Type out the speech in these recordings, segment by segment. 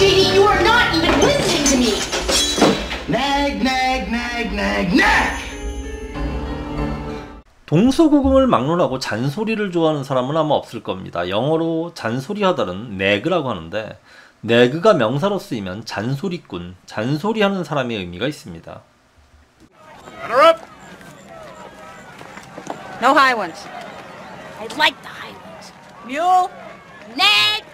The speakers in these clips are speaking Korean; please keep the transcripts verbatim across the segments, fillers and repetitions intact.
J D, you are not even listening to me. Nag, nag, nag, nag, nag. 동서고금을 막론하고 잔소리를 좋아하는 사람은 아마 없을 겁니다. 영어로 잔소리하다는 nag라고 하는데 nag가 명사로 쓰이면 잔소리꾼, 잔소리하는 사람의 의미가 있습니다. No high ones. I like the high ones. Mule, nag.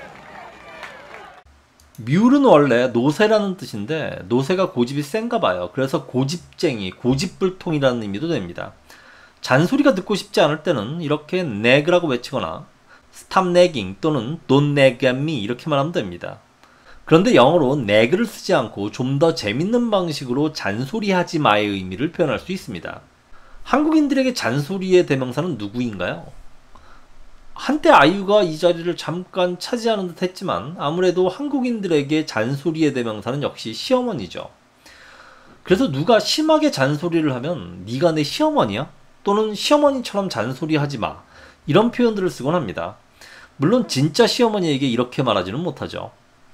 뮬은 원래 노새라는 뜻인데 노새가 고집이 센가 봐요. 그래서 고집쟁이, 고집불통이라는 의미도 됩니다. 잔소리가 듣고 싶지 않을 때는 이렇게 nag라고 외치거나 stop nagging 또는 don't nag at me 이렇게 말하면 됩니다. 그런데 영어로 nag를 쓰지 않고 좀 더 재밌는 방식으로 잔소리하지 마의 의미를 표현할 수 있습니다. 한국인들에게 잔소리의 대명사는 누구인가요? 한때 아이유가 이 자리를 잠깐 차지하는 듯 했지만 아무래도 한국인들에게 잔소리의 대명사는 역시 시어머니죠. 그래서 누가 심하게 잔소리를 하면 네가 내 시어머니야? 또는 시어머니처럼 잔소리하지 마 이런 표현들을 쓰곤 합니다. 물론 진짜 시어머니에게 이렇게 말하지는 못하죠.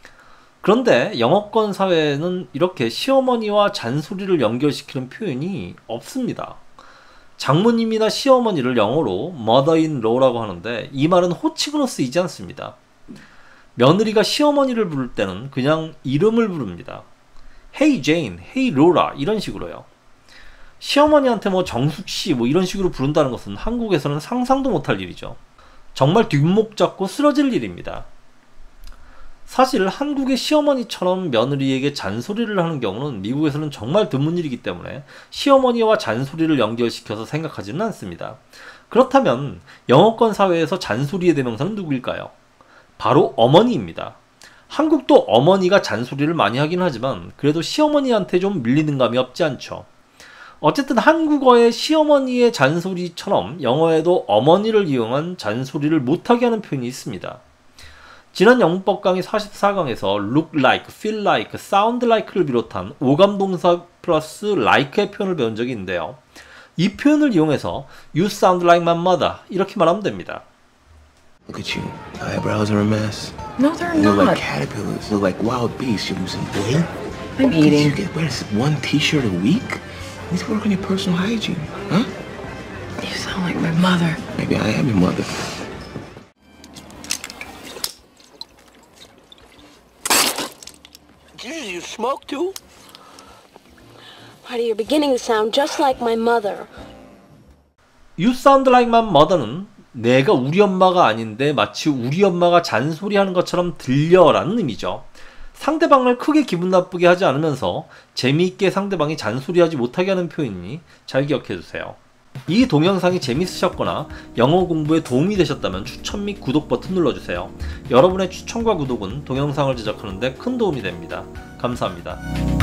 그런데 영어권 사회에는 이렇게 시어머니와 잔소리를 연결시키는 표현이 없습니다. 장모님이나 시어머니를 영어로 mother-in-law라고 하는데 이 말은 호칭으로 쓰이지 않습니다. 며느리가 시어머니를 부를 때는 그냥 이름을 부릅니다. Hey Jane, Hey Laura 이런 식으로요. 시어머니한테 뭐 정숙씨 뭐 이런 식으로 부른다는 것은 한국에서는 상상도 못할 일이죠. 정말 뒷목 잡고 쓰러질 일입니다. 사실 한국의 시어머니처럼 며느리에게 잔소리를 하는 경우는 미국에서는 정말 드문 일이기 때문에 시어머니와 잔소리를 연결시켜서 생각하지는 않습니다. 그렇다면 영어권 사회에서 잔소리의 대명사는 누구일까요? 바로 어머니입니다. 한국도 어머니가 잔소리를 많이 하긴 하지만 그래도 시어머니한테 좀 밀리는 감이 없지 않죠. 어쨌든 한국어의 시어머니의 잔소리처럼 영어에도 어머니를 이용한 잔소리를 못하게 하는 표현이 있습니다. 지난 영문법 강의 사십사 강에서 look like, feel like, sound like를 비롯한 오감동사 플러스 like의 표현을 배운 적이 있는데요. 이 표현을 이용해서 you sound like my mother 이렇게 말하면 됩니다. Look at you. Your eyebrows are a mess. No, they're You look not. like caterpillars. You look like wild beasts. You're losing weight. I'm Did eating. you get wear this one t-shirt a week? You need to work on your personal hygiene, huh? You sound like my mother. Maybe I am your mother. Jesus, you smoke too? Marty, you're beginning to sound just like my mother. You sound like my mother는 내가 우리 엄마가 아닌데 마치 우리 엄마가 잔소리하는 것처럼 들려라는 의미죠. 상대방을 크게 기분 나쁘게 하지 않으면서 재미있게 상대방이 잔소리하지 못하게 하는 표현이니 잘 기억해주세요. 이 동영상이 재밌으셨거나 영어 공부에 도움이 되셨다면 추천 및 구독 버튼 눌러주세요. 여러분의 추천과 구독은 동영상을 제작하는 데 큰 도움이 됩니다. 감사합니다.